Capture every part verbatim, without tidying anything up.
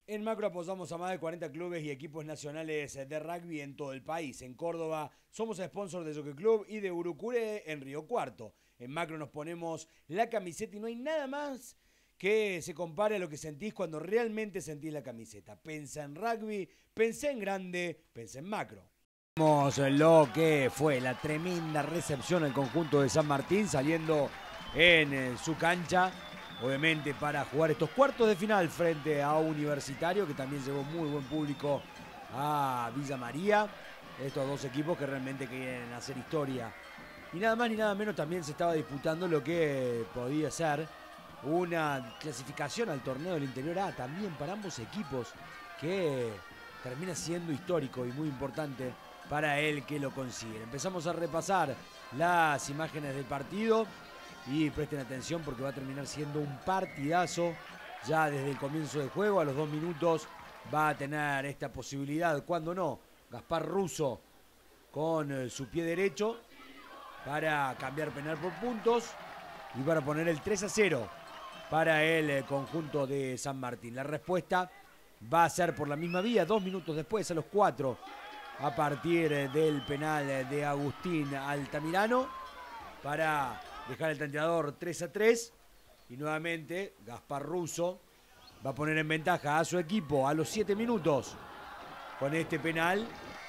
En Macro apoyamos a más de cuarenta clubes y equipos nacionales de rugby en todo el país. En Córdoba somos sponsor de Jockey Club y de Urucure en Río Cuarto. En Macro nos ponemos la camiseta y no hay nada más que se compare a lo que sentís cuando realmente sentís la camiseta. Pensá en rugby, pensá en grande, pensá en Macro. Vemos lo que fue la tremenda recepción al conjunto de San Martín saliendo en su cancha, obviamente para jugar estos cuartos de final frente a Universitario, que también llevó muy buen público a Villa María. Estos dos equipos que realmente quieren hacer historia. Y nada más ni nada menos también se estaba disputando lo que podía ser una clasificación al torneo del Interior A, también para ambos equipos, que termina siendo histórico y muy importante para el que lo consigue. Empezamos a repasar las imágenes del partido y presten atención porque va a terminar siendo un partidazo ya desde el comienzo del juego. A los dos minutos va a tener esta posibilidad, cuando no, Gaspar Russo con su pie derecho para cambiar penal por puntos y para poner el tres a cero para el conjunto de San Martín. La respuesta va a ser por la misma vía, dos minutos después, a los cuatro, a partir del penal de Agustín Altamirano, para dejar el tanteador tres a tres. Y nuevamente Gaspar Russo va a poner en ventaja a su equipo a los siete minutos con este penal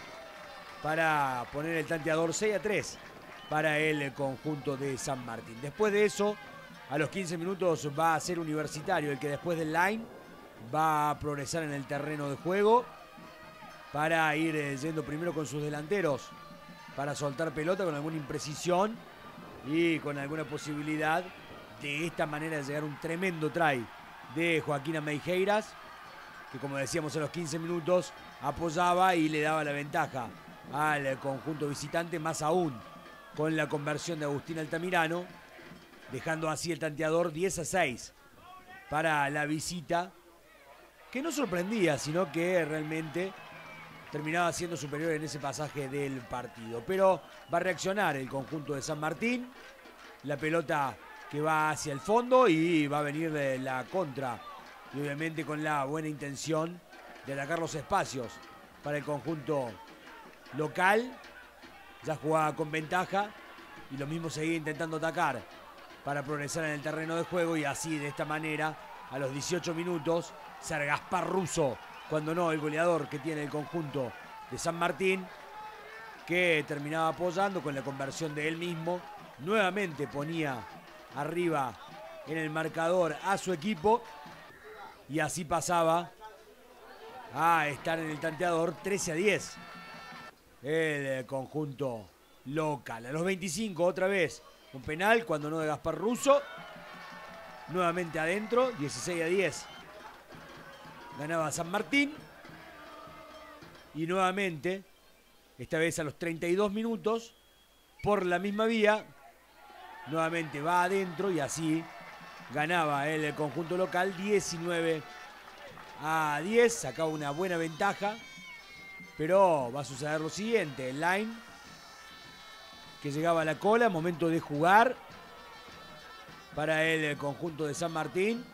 para poner el tanteador seis a tres para el conjunto de San Martín. Después de eso, a los quince minutos va a ser Universitario el que después del line va a progresar en el terreno de juego para ir yendo primero con sus delanteros para soltar pelota con alguna imprecisión y con alguna posibilidad de esta manera de llegar a un tremendo try de Joaquín Ameijeiras, que como decíamos a los quince minutos apoyaba y le daba la ventaja al conjunto visitante, más aún con la conversión de Agustín Altamirano, dejando así el tanteador diez a seis para la visita, que no sorprendía, sino que realmente terminaba siendo superior en ese pasaje del partido. Pero va a reaccionar el conjunto de San Martín, la pelota que va hacia el fondo y va a venir la contra, y obviamente con la buena intención de atacar los espacios para el conjunto local. Ya jugaba con ventaja y lo mismo seguía intentando atacar para progresar en el terreno de juego, y así de esta manera a los dieciocho minutos ser Gaspar Russo, cuando no el goleador que tiene el conjunto de San Martín, que terminaba apoyando con la conversión de él mismo. Nuevamente ponía arriba en el marcador a su equipo y así pasaba a estar en el tanteador trece a diez el conjunto local. A los veinticinco otra vez un penal, cuando no de Gaspar Russo, nuevamente adentro, dieciséis a diez ganaba San Martín. Y nuevamente, esta vez a los treinta y dos minutos, por la misma vía, nuevamente va adentro y así ganaba el conjunto local diecinueve a diez, sacaba una buena ventaja. Pero va a suceder lo siguiente: el line que llegaba a la cola, momento de jugar para el conjunto de San Martín.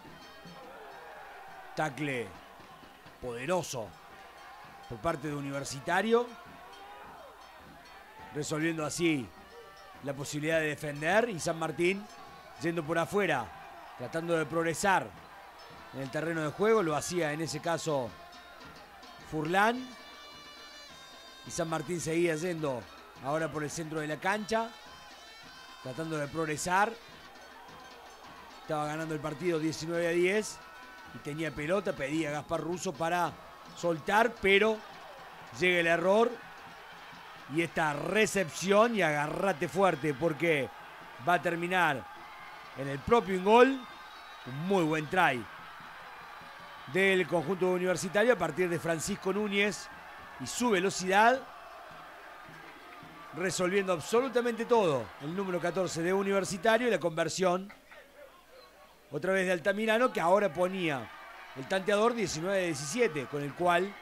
Tacle poderoso por parte de Universitario, resolviendo así la posibilidad de defender, y San Martín yendo por afuera, tratando de progresar en el terreno de juego. Lo hacía en ese caso Furlan, y San Martín seguía yendo ahora por el centro de la cancha, tratando de progresar. Estaba ganando el partido diecinueve a diez y tenía pelota, pedía a Gaspar Russo para soltar, pero llega el error y esta recepción, y agarrate fuerte porque va a terminar en el propio ingol. Un muy buen try del conjunto universitario a partir de Francisco Núñez y su velocidad, resolviendo absolutamente todo el número catorce de Universitario, y la conversión otra vez de Altamirano, que ahora ponía el tanteador diecinueve a diecisiete, con el cual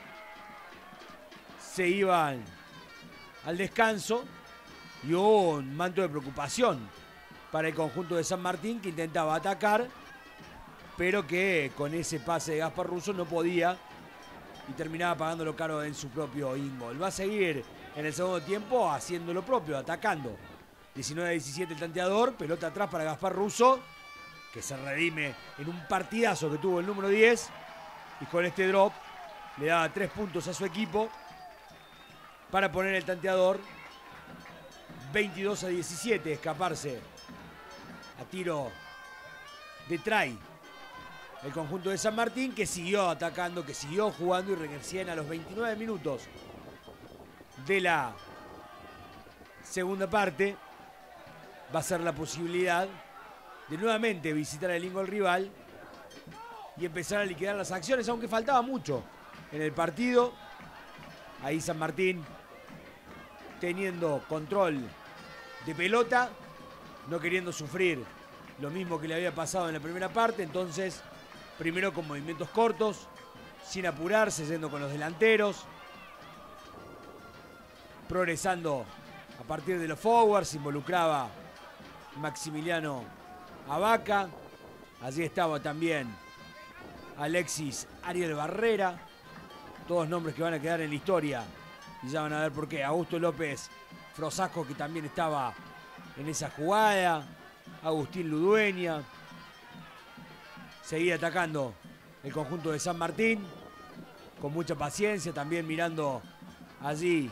se iban al descanso, y un manto de preocupación para el conjunto de San Martín, que intentaba atacar pero que con ese pase de Gaspar Russo no podía y terminaba pagándolo caro en su propio ingol. Va a seguir en el segundo tiempo haciendo lo propio, atacando. diecinueve a diecisiete el tanteador, pelota atrás para Gaspar Russo, que se redime en un partidazo que tuvo el número diez, y con este drop le daba tres puntos a su equipo para poner el tanteador veintidós a diecisiete, escaparse a tiro de try el conjunto de San Martín, que siguió atacando, que siguió jugando, y recién a los veintinueve minutos de la segunda parte va a ser la posibilidad de nuevamente visitar el ingol rival y empezar a liquidar las acciones, aunque faltaba mucho en el partido. Ahí San Martín teniendo control de pelota, no queriendo sufrir lo mismo que le había pasado en la primera parte. Entonces, primero con movimientos cortos, sin apurarse, yendo con los delanteros, progresando a partir de los forwards. Involucraba Maximiliano Abaca, allí estaba también Alexis Ariel Barrera, todos nombres que van a quedar en la historia y ya van a ver por qué. Augusto López Frosasco, que también estaba en esa jugada, Agustín Ludueña. Seguía atacando el conjunto de San Martín con mucha paciencia, también mirando allí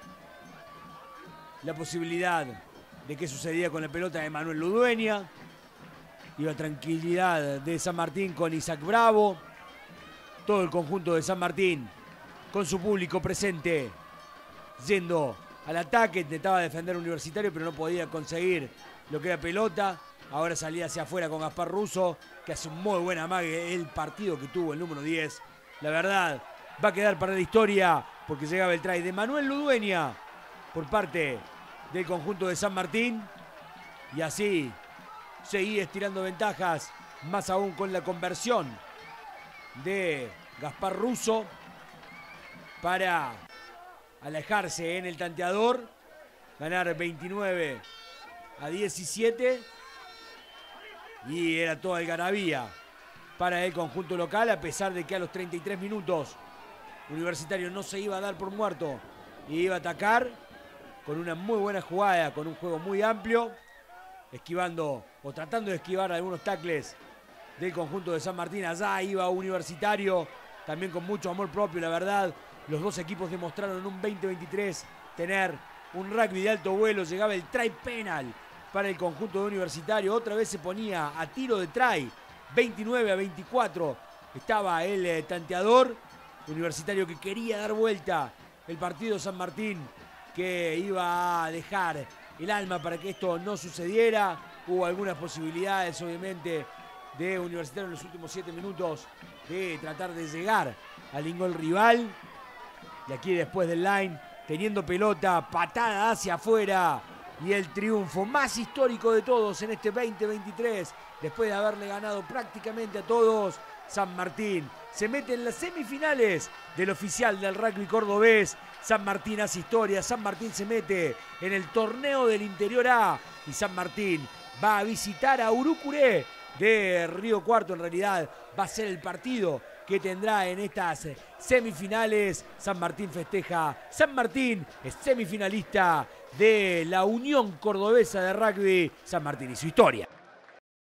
la posibilidad de qué sucedía con la pelota de Manuel Ludueña y la tranquilidad de San Martín con Isaac Bravo. Todo el conjunto de San Martín con su público presente, yendo al ataque. Intentaba defender Universitario, pero no podía conseguir lo que era pelota. Ahora salía hacia afuera con Gaspar Russo, que hace un muy buen amague. El partido que tuvo el número diez, la verdad, va a quedar para la historia, porque llegaba el try de Manuel Ludueña por parte del conjunto de San Martín, y así seguía estirando ventajas, más aún con la conversión de Gaspar Russo para alejarse en el tanteador, ganar veintinueve a diecisiete, y era toda algarabía para el conjunto local, a pesar de que a los treinta y tres minutos Universitario no se iba a dar por muerto y iba a atacar con una muy buena jugada, con un juego muy amplio, esquivando o tratando de esquivar algunos tacles del conjunto de San Martín. Allá iba Universitario, también con mucho amor propio, la verdad. Los dos equipos demostraron en un veinte veintitrés tener un rugby de alto vuelo. Llegaba el try penal para el conjunto de Universitario. Otra vez se ponía a tiro de try. veintinueve a veinticuatro estaba el eh, tanteador. Universitario que quería dar vuelta el partido. San Martín que iba a dejar el alma para que esto no sucediera. Hubo algunas posibilidades, obviamente, de Universitario en los últimos siete minutos de tratar de llegar al ingol rival. Y aquí, después del line, teniendo pelota, patada hacia afuera, y el triunfo más histórico de todos en este veinte veintitrés, después de haberle ganado prácticamente a todos. San Martín se mete en las semifinales del oficial del rugby cordobés. San Martín hace historia, San Martín se mete en el torneo del Interior A, y San Martín va a visitar a Urucuré de Río Cuarto. En realidad va a ser el partido que tendrá en estas semifinales. San Martín festeja, San Martín es semifinalista de la Unión Cordobesa de Rugby. San Martín y su historia.